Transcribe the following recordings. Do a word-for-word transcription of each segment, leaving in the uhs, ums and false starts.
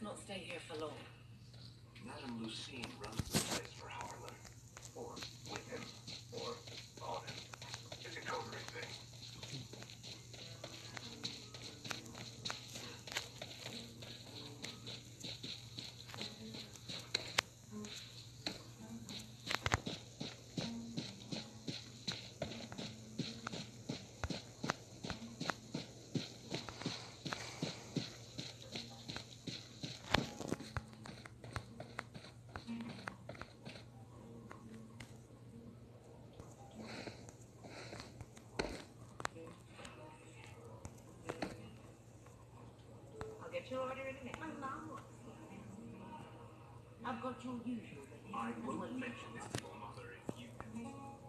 best not stay here for long. Madame Lucine runs the place for Harlan. Or with him. Or on him. It's a coterie thing. Get your order in a minute. My mom wants it. I've got your usual. I won't mention this to your mother if you can.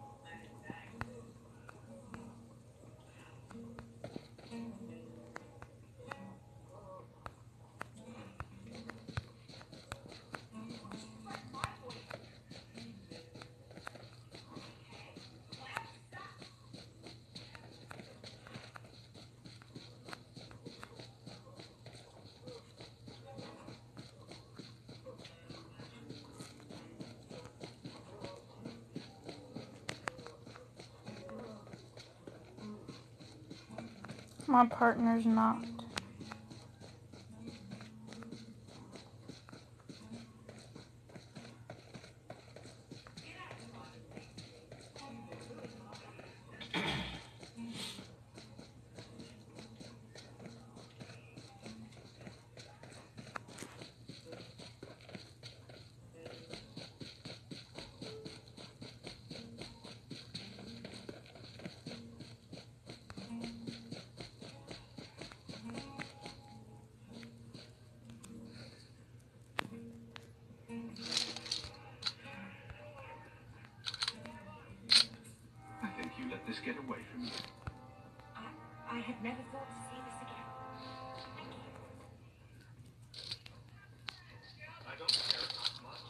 My partner's not. Let this get away from you. I, I had never thought to see this again. Thank you. I don't care about much.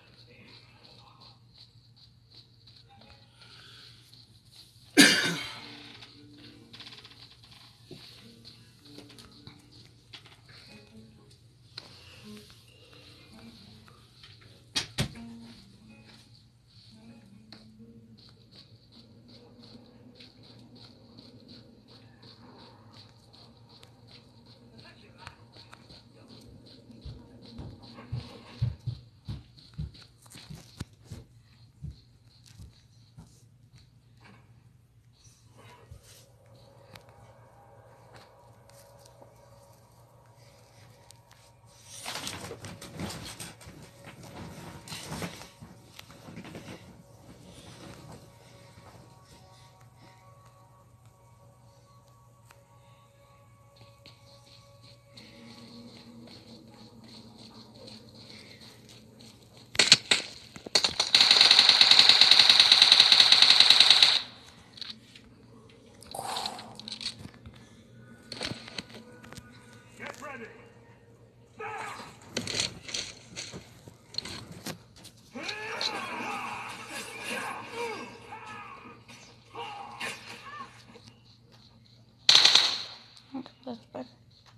That's better.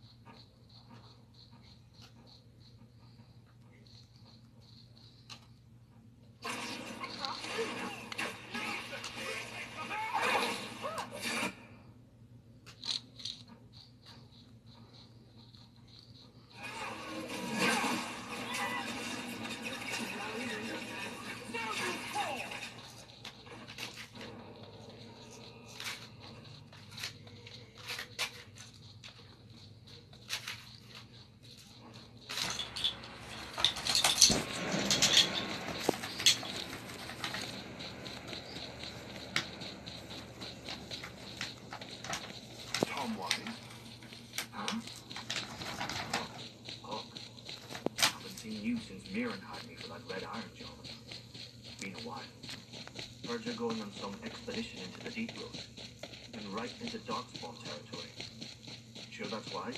Mirren hired me for that red iron job. Been a while. Heard you're going on some expedition into the deep road. And right into darkspawn territory. Sure that's wise?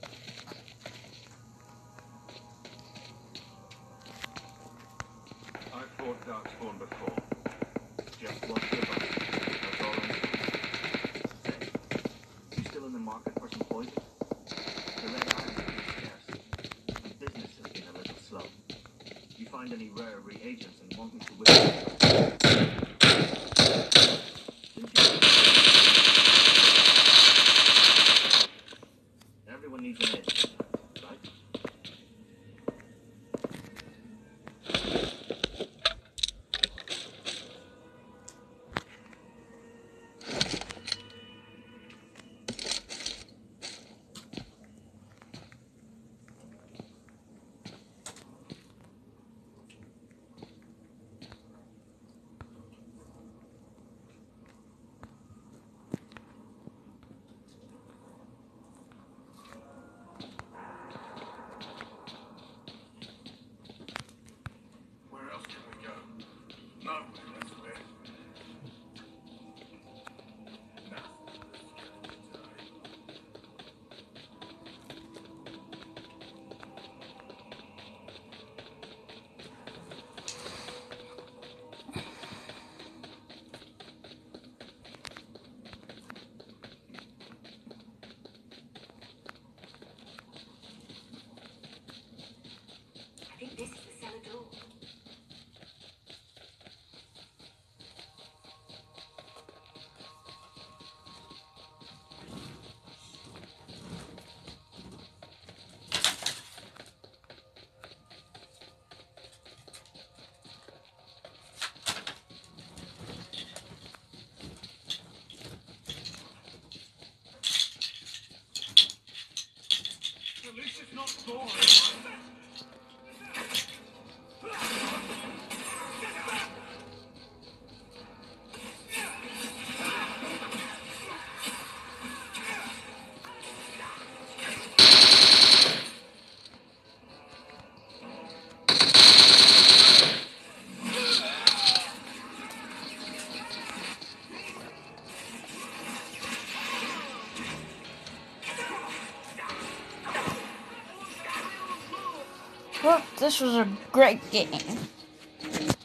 I've fought darkspawn before. Just lost your butt. That's all I'm saying. Say, you still in the market for some poison? The red iron is scarce. The business find any rare reagents and want me to whip it. Everyone needs an edge, right? Where else can we go? Nowhere, that's where. Nothing. I think this is the cellar door. At least it's not boring. Well, this was a great game.